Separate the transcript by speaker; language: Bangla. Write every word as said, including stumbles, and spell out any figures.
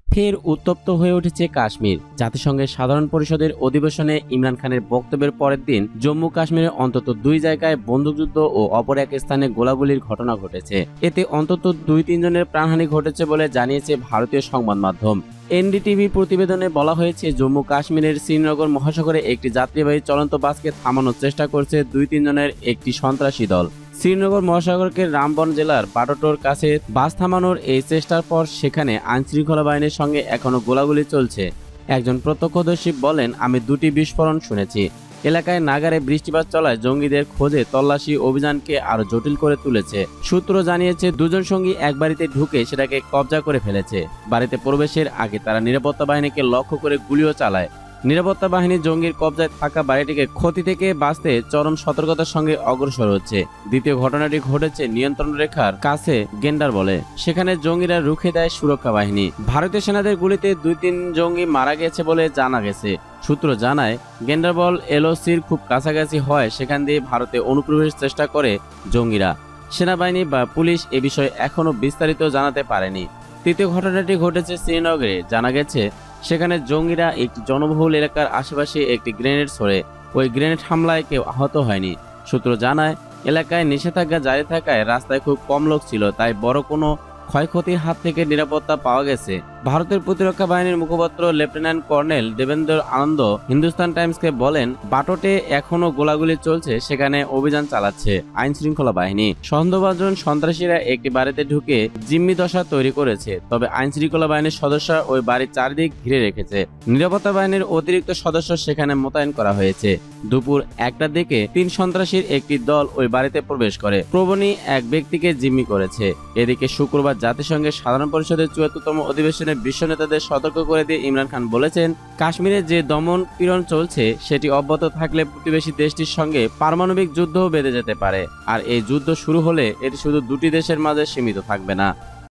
Speaker 1: ফের উত্তপ্ত হয়ে উঠেছে কাশ্মীর। জাতিসংঘের সাধারণ পরিষদের অধিবেশনে ইমরান খানের বক্তব্যের পরের দিন জম্মু কাশ্মীরের অন্তত দুই জায়গায় বন্দুকযুদ্ধ ও অপর এক স্থানে গোলাগুলির ঘটনা ঘটেছে। এতে অন্তত দুই তিনজনের প্রাণহানি ঘটেছে বলে জানিয়েছে ভারতীয় সংবাদ মাধ্যম। এনডিটিভির প্রতিবেদনে বলা হয়েছে, জম্মু কাশ্মীরের শ্রীনগর মহাসাগরে একটি যাত্রীবাহী চলন্ত বাসকে থামানোর চেষ্টা করছে দুই তিনজনের একটি সন্ত্রাসী দল। শ্রীনগর মহাসাগরকে রামবন জেলার বাটোটোর কাছে বাস থামানোর এই চেষ্টার পর সেখানে আইনশৃঙ্খলা বাহিনীর সঙ্গে এখনও গোলাগুলি চলছে। একজন প্রত্যক্ষদর্শী বলেন, আমি দুটি বিস্ফোরণ শুনেছি। এলাকায় নাগারে বৃষ্টিপাত চলায় জঙ্গিদের খোঁজে তল্লাশি অভিযানকে আরো জটিল করে তুলেছে। সূত্র জানিয়েছে, দুজন সঙ্গী এক বাড়িতে ঢুকে সেটাকে কবজা করে ফেলেছে। বাড়িতে প্রবেশের আগে তারা নিরাপত্তা বাহিনীকে লক্ষ্য করে গুলিও চালায়। নিরাপত্তা বাহিনী জঙ্গির কবজায় থাকা বাড়িটিকে ক্ষতি থেকে বাঁচতে চরম সতর্কতার সঙ্গে অগ্রসর হচ্ছে। দ্বিতীয় ঘটনাটি ঘটেছে নিয়ন্ত্রণ রেখার কাছে গেন্ডার বলে। সেখানে জঙ্গিরা রুখে দেয় সুরক্ষা বাহিনী। ভারতীয় সেনাদের গুলিতে দুই তিন জঙ্গি মারা গেছে বলে জানা গেছে। সূত্র জানায়, গেন্ডারবল এলওসির খুব কাছাকাছি হয় সেখান দিয়ে ভারতে অনুপ্রবেশের চেষ্টা করে জঙ্গিরা। সেনাবাহিনী বা পুলিশ এ বিষয়ে এখনও বিস্তারিত জানাতে পারেনি। তৃতীয় ঘটনাটি ঘটেছে শ্রীনগরে। জানা গেছে, সেখানে জঙ্গিরা একটি জনবহুল এলাকার আশেপাশে একটি গ্রেনেড ছোড়ে। ওই গ্রেনেড হামলায় কেউ আহত হয়নি। সূত্র জানায়, এলাকায় নিষেধাজ্ঞা জারি থাকায় রাস্তায় খুব কম লোক ছিল, তাই বড় কোনো ক্ষয়ক্ষতির হাত থেকে নিরাপত্তা পাওয়া গেছে। ভারতের প্রতিরক্ষা বাহিনীর মুখপাত্র লেফটেন্যান্ট কর্নেল দেবেন্দ্র আনন্দ হিন্দুস্তান টাইমসকে বলেন, বাটোটে এখনো গোলাগুলি চলছে, সেখানে অভিযান চালাচ্ছে আইন শৃঙ্খলা বাহিনী। সন্দেহভাজন সন্ত্রাসীরা একটি বাড়িতে ঢুকে জিম্মি দশা তৈরি করেছে, তবে আইন শৃঙ্খলা বাহিনীর সদস্য ওই বাড়ির চারদিক ঘিরে রেখেছে। নিরাপত্তা বাহিনীর অতিরিক্ত সদস্য সেখানে মোতায়েন করা হয়েছে। দুপুর একটার দিকে তিন সন্ত্রাসীর একটি দল ওই বাড়িতে প্রবেশ করে প্রবণী এক ব্যক্তিকে জিম্মি করেছে। এদিকে শুক্রবার জাতিসংঘের সাধারণ পরিষদের চুয়াত্তরতম অধিবেশনে বিশ্ব নেতাদের সতর্ক করে দিয়ে ইমরান খান বলেছেন, কাশ্মীরে যে দমন পীড়ন চলছে সেটি অব্যাহত থাকলে প্রতিবেশী দেশটির সঙ্গে পারমাণবিক যুদ্ধও বেঁধে যেতে পারে। আর এই যুদ্ধ শুরু হলে এটি শুধু দুটি দেশের মাঝে সীমিত থাকবে না।